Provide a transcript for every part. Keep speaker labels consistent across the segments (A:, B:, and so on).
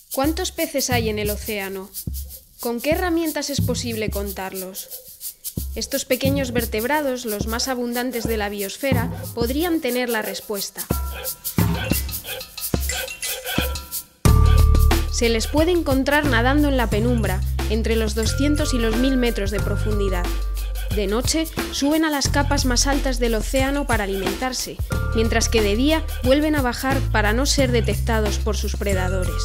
A: ¿Cuántos peces hay en el océano? ¿Con qué herramientas es posible contarlos? Estos pequeños vertebrados, los más abundantes de la biosfera, podrían tener la respuesta. Se les puede encontrar nadando en la penumbra, entre los 200 y los 1000 metros de profundidad. De noche, suben a las capas más altas del océano para alimentarse, mientras que de día vuelven a bajar para no ser detectados por sus predadores.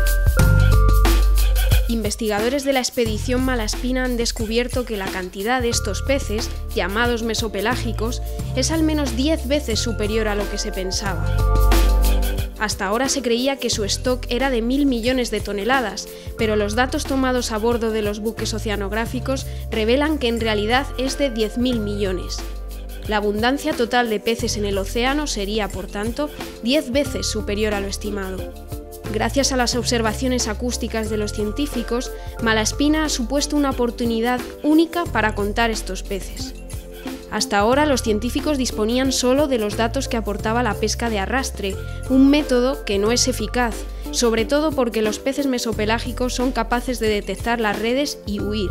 A: Investigadores de la expedición Malaspina han descubierto que la cantidad de estos peces, llamados mesopelágicos, es al menos 10 veces superior a lo que se pensaba. Hasta ahora se creía que su stock era de 1000 millones de toneladas, pero los datos tomados a bordo de los buques oceanográficos revelan que en realidad es de 10.000 millones. La abundancia total de peces en el océano sería, por tanto, 10 veces superior a lo estimado. Gracias a las observaciones acústicas de los científicos, Malaspina ha supuesto una oportunidad única para contar estos peces. Hasta ahora los científicos disponían solo de los datos que aportaba la pesca de arrastre, un método que no es eficaz, sobre todo porque los peces mesopelágicos son capaces de detectar las redes y huir.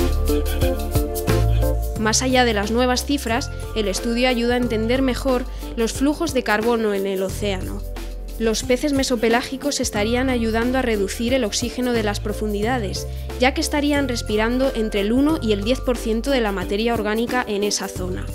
A: Más allá de las nuevas cifras, el estudio ayuda a entender mejor los flujos de carbono en el océano. Los peces mesopelágicos estarían ayudando a reducir el oxígeno de las profundidades, ya que estarían respirando entre el 1 y el 10% de la materia orgánica en esa zona.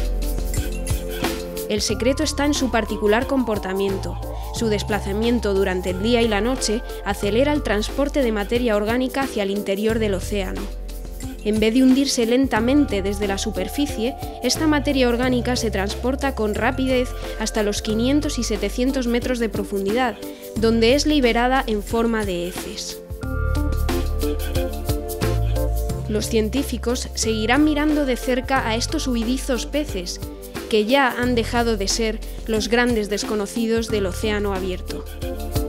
A: El secreto está en su particular comportamiento. Su desplazamiento durante el día y la noche acelera el transporte de materia orgánica hacia el interior del océano. En vez de hundirse lentamente desde la superficie, esta materia orgánica se transporta con rapidez hasta los 500 y 700 metros de profundidad, donde es liberada en forma de heces. Los científicos seguirán mirando de cerca a estos huidizos peces, que ya han dejado de ser los grandes desconocidos del océano abierto.